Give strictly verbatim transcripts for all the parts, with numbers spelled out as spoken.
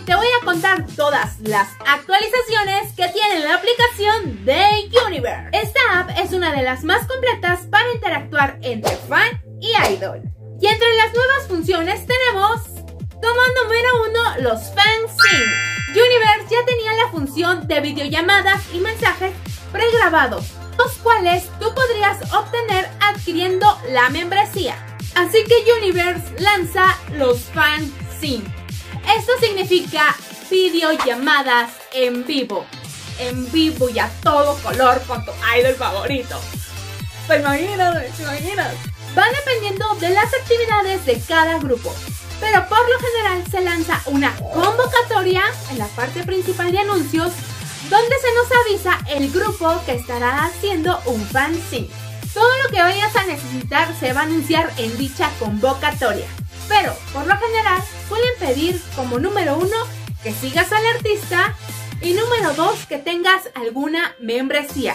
te voy a contar todas las actualizaciones que tiene la aplicación de Universe. Esta app es una de las más completas para interactuar entre fan y idol. Y entre las nuevas funciones tenemos, como número uno, los FanSync. Universe ya tenía la función de videollamadas y mensajes pregrabados, los cuales tú podrías obtener adquiriendo la membresía. Así que Universe lanza los FanSync. Esto significa videollamadas en vivo. En vivo y a todo color con tu idol favorito. ¿Te imaginas? ¿Te imaginas? Va dependiendo de las actividades de cada grupo, pero por lo general se lanza una convocatoria en la parte principal de anuncios, donde se nos avisa el grupo que estará haciendo un FanSync. Todo lo que vayas a necesitar se va a anunciar en dicha convocatoria, pero por lo general suelen pedir como número uno que sigas al artista y número dos que tengas alguna membresía.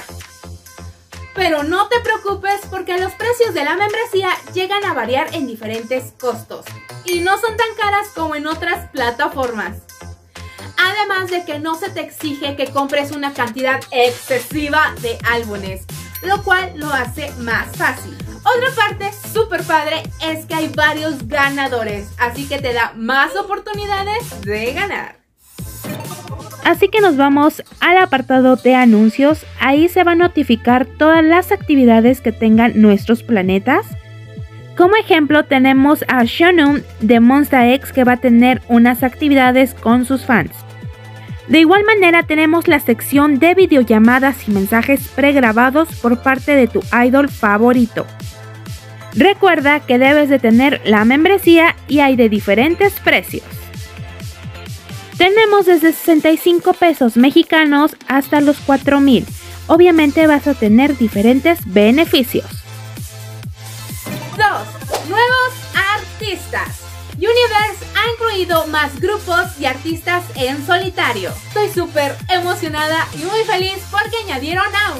Pero no te preocupes porque los precios de la membresía llegan a variar en diferentes costos y no son tan caras como en otras plataformas. Además de que no se te exige que compres una cantidad excesiva de álbumes, lo cual lo hace más fácil. Otra parte súper padre es que hay varios ganadores, así que te da más oportunidades de ganar. Así que nos vamos al apartado de anuncios. Ahí se va a notificar todas las actividades que tengan nuestros planetas. Como ejemplo tenemos a Shonum de Monsta X, que va a tener unas actividades con sus fans. De igual manera tenemos la sección de videollamadas y mensajes pregrabados por parte de tu idol favorito. Recuerda que debes de tener la membresía y hay de diferentes precios. Tenemos desde sesenta y cinco pesos mexicanos hasta los cuatro mil. Obviamente vas a tener diferentes beneficios. dos. Nuevos artistas. Universe ha incluido más grupos y artistas en solitario. Estoy súper emocionada y muy feliz porque añadieron a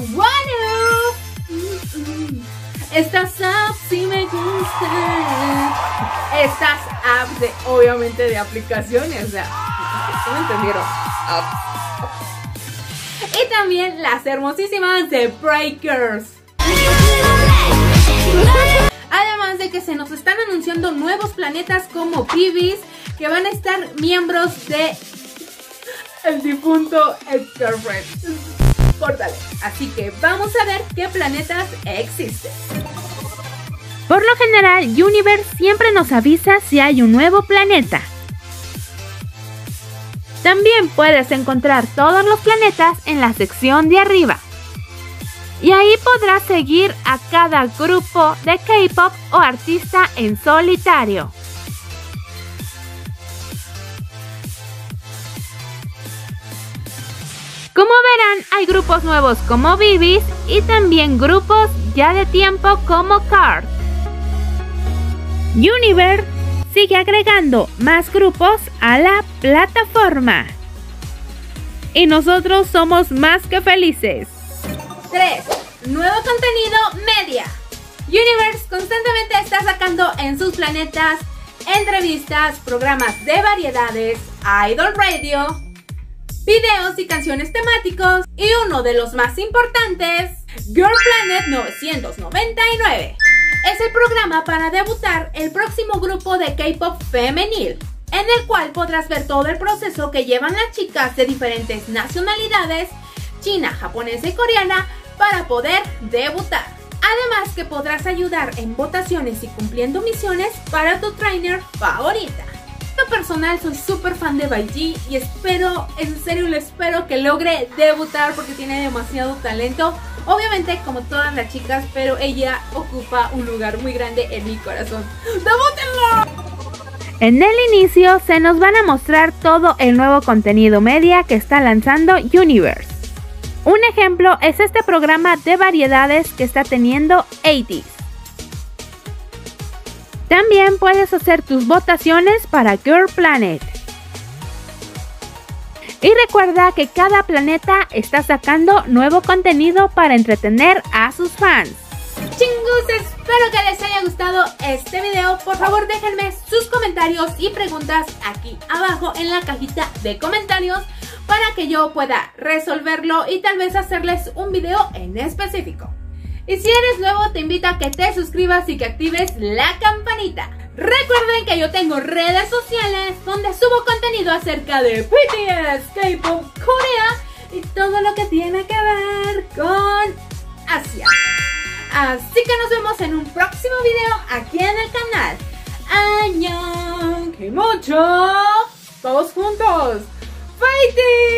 Wonwoo. Estas apps sí me gustan. Estas apps de, obviamente, de aplicaciones, o sea, ¿cómo entendieron? Apps. Y también las hermosísimas de Breakers. Además de que se nos están anunciando nuevos planetas como Phoebes, que van a estar miembros de el difunto Ex-Girlfriend. Córtale. Así que vamos a ver qué planetas existen. Por lo general, Universe siempre nos avisa si hay un nuevo planeta. También puedes encontrar todos los planetas en la sección de arriba. Y ahí podrás seguir a cada grupo de K-pop o artista en solitario. Como verán, hay grupos nuevos como Bibis y también grupos ya de tiempo como Card. Universe sigue agregando más grupos a la plataforma. Y nosotros somos más que felices. tres. Nuevo contenido media. Universe constantemente está sacando en sus planetas entrevistas, programas de variedades, idol radio, videos y canciones temáticos y uno de los más importantes, Girl Planet novecientos noventa y nueve. Es el programa para debutar el próximo grupo de K-pop femenil, en el cual podrás ver todo el proceso que llevan las chicas de diferentes nacionalidades, china, japonesa y coreana, para poder debutar. Además que podrás ayudar en votaciones y cumpliendo misiones para tu trainer favorita. En lo personal soy súper fan de Baiji y espero, en serio lo espero que logre debutar porque tiene demasiado talento. Obviamente como todas las chicas, pero ella ocupa un lugar muy grande en mi corazón. ¡Debútenlo! En el inicio se nos van a mostrar todo el nuevo contenido media que está lanzando Universe. Un ejemplo es este programa de variedades que está teniendo ochenta. También puedes hacer tus votaciones para Girl Planet. Y recuerda que cada planeta está sacando nuevo contenido para entretener a sus fans. Chingus, espero que les haya gustado este video. Por favor déjenme sus comentarios y preguntas aquí abajo en la cajita de comentarios para que yo pueda resolverlo y tal vez hacerles un video en específico. Y si eres nuevo, te invito a que te suscribas y que actives la campanita. Recuerden que yo tengo redes sociales donde subo contenido acerca de B T S, K-pop, Corea y todo lo que tiene que ver con Asia. Así que nos vemos en un próximo video aquí en el canal. ¡Annyeong! ¡Que mucho! ¡Todos juntos! ¡Fighting!